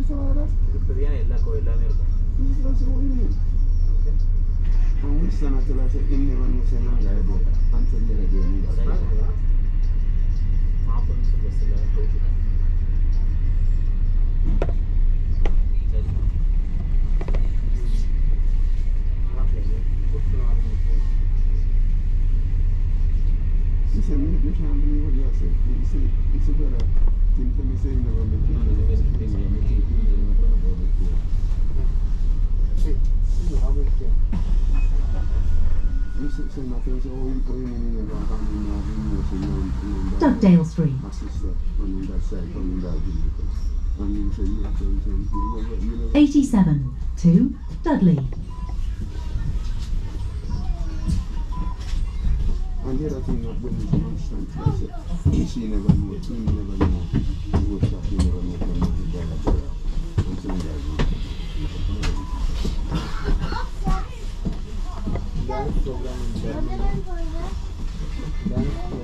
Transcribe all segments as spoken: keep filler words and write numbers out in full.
திருப்பதியான எல்லா கோயில் எல்லாமே இருக்கும். நாற்பது நிமிஷம் பஸ்ஸில் போயிட்டு Dugdale Street. eighty-seven to Dudley. And the other thing that when you understand, she never know, he never know, you go shop, you never know from the dollar dollar. And so that dance program in Germany. Dance program.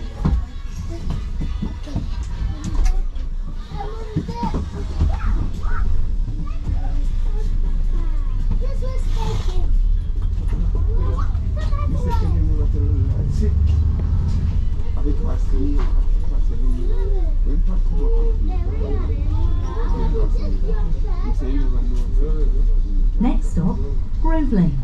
Next stop, Grove Lane.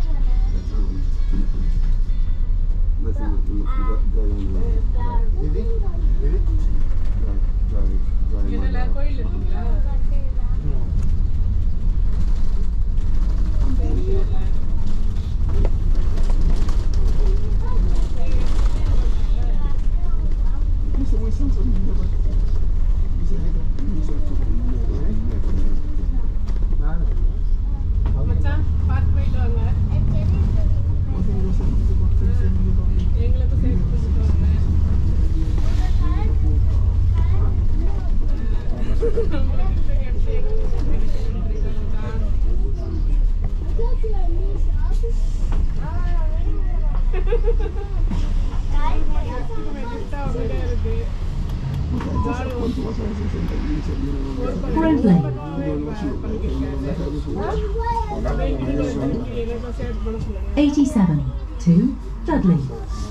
Grove Lane. eighty-seven to Dudley.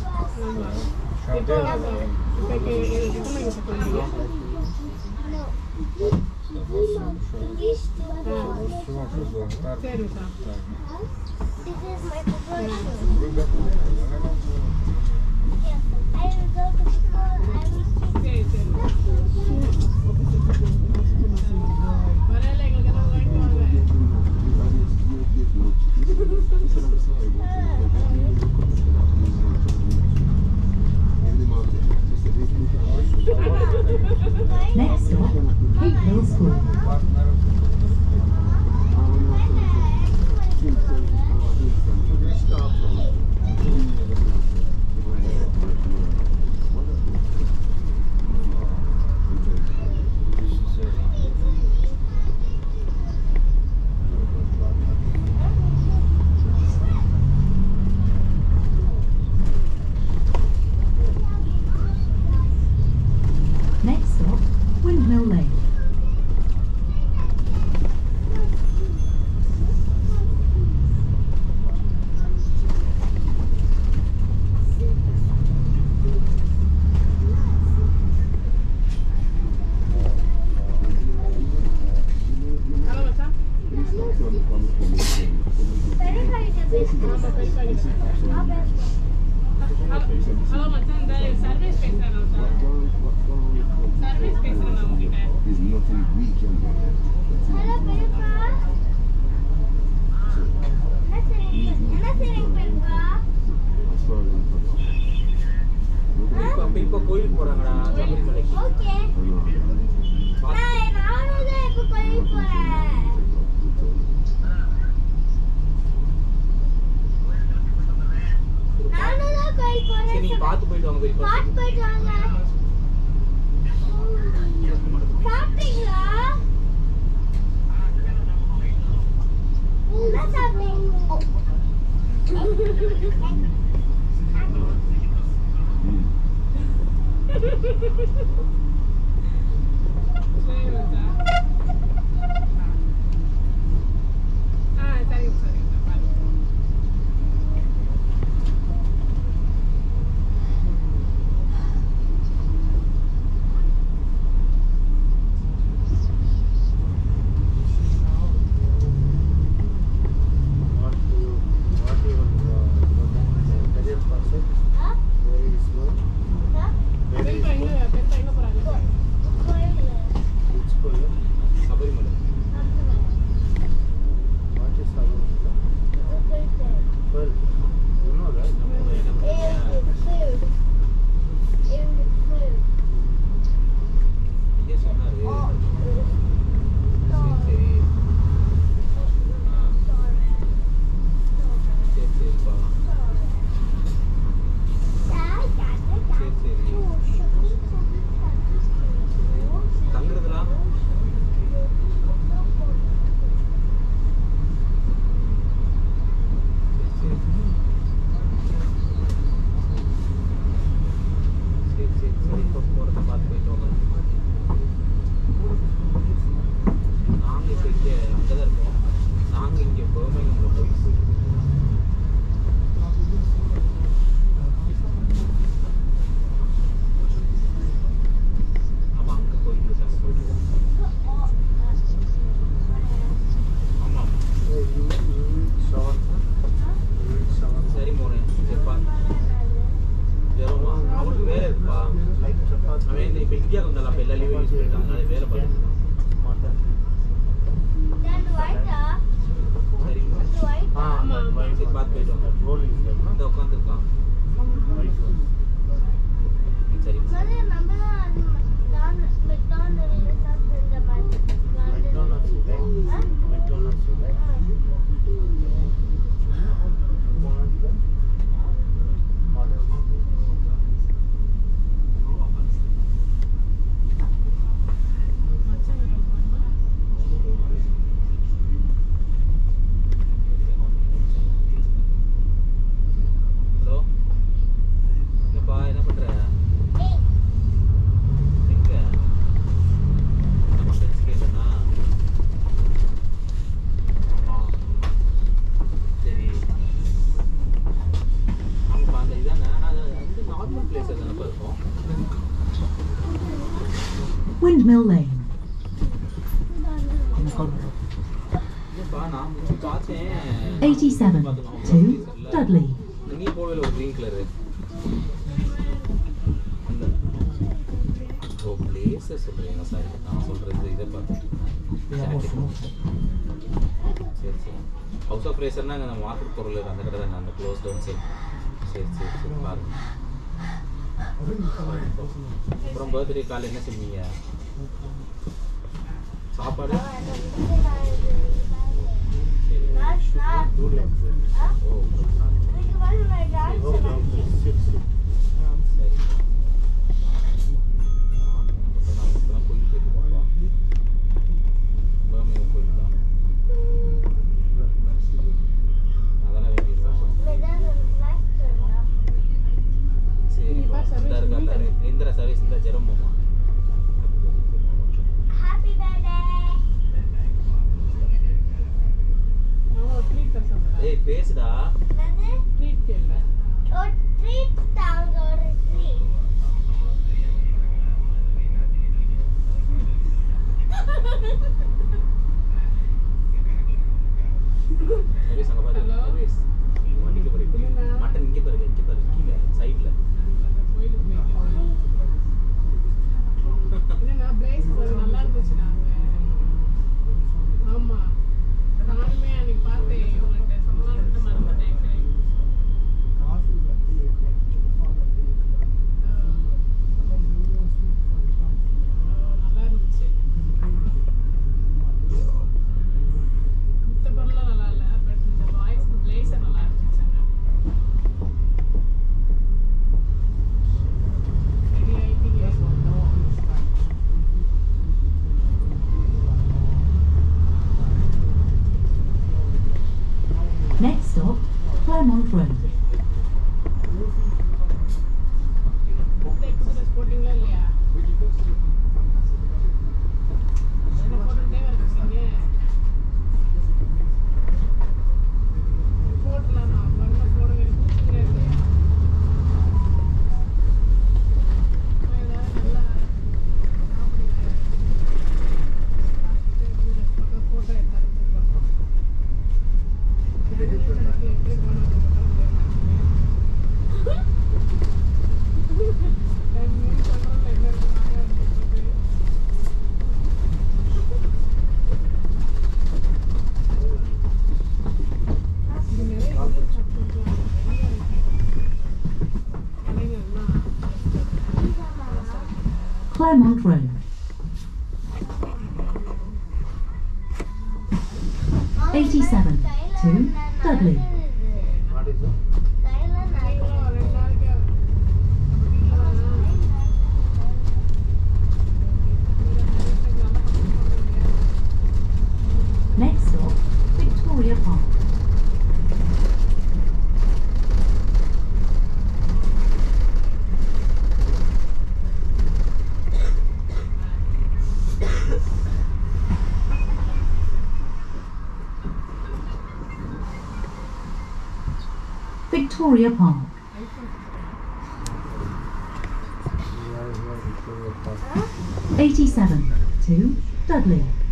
Next stop, Cape Hill School. Next stop, Windmill Lane. There's nothing we can do. இப்போ கோயிலுக்கு போறாங்கடா சபரிமலைக்கு. சரி நீங்க பார்த்து போயிட்டு வாங்க. போயிட்டு வாங்க. சாப்பிட்டீங்களா? என்ன சாப்பிட்டீங்க? இல்லப்பா நான் முந்தி பார்த்தேன் eighty-seven to Dudley. நீ போவேல ஒரு green color அந்த ஓ பிளேஸ் சொல்றீங்க சார் நான் சொல்றது இத பார்த்தேன் சரி சரி ஹவுஸ் ஆஃப் ரேசர்னா அந்த மார்க்கெட் பொருள் அந்த கடை தான் அந்த க்ளோஸ் டவுன் சேல் சரி சரி சரி பாருங்க அப்புறம் பர்த்டே கால் என்ன செஞ்சீங்க சாப்பாடு இந்திரா சர்வீஸ் இந்த ஜெரம் மாமா Happy birthday. ஏய் பேசுடா Nanu ட்ரீட் கேள or treat down or treat. Service அங்க பாரு சர்வீஸ் வண்டிக்கு பாரு மட்டன் இங்க பாரு இங்க பாரு கீழ சைடுல என்னன்னா பிளேஸ் நல்லா இருந்துச்சு நாங்க ஆமா நானுமே அன்னைக்கு பார்த்தேன் உங்கள்கிட்ட சொல்லலாம்னு மறந்துட்டேன் நல்லா இருந்துச்சு மத்த பொருள்லாம் நல்லா இல்லை பட் இந்த வாய்ஸ் பிளேஸர் நல்லா இருந்துச்சுங்க ரெடி ஆயிட்டீங்க Next stop, Claremont Road. போட்டீங்களா இல்லையா என்ன போட்டுட்டே வரீங்க போட்டலாம் நான் பண்ண போட வேண்டிய இல்லையா நல்லா போட்டோ எடுத்தாரு Claremont Road. eighty-seven to Dudley. Next stop, Victoria Park. Victoria Park. eighty-seven to Dudley.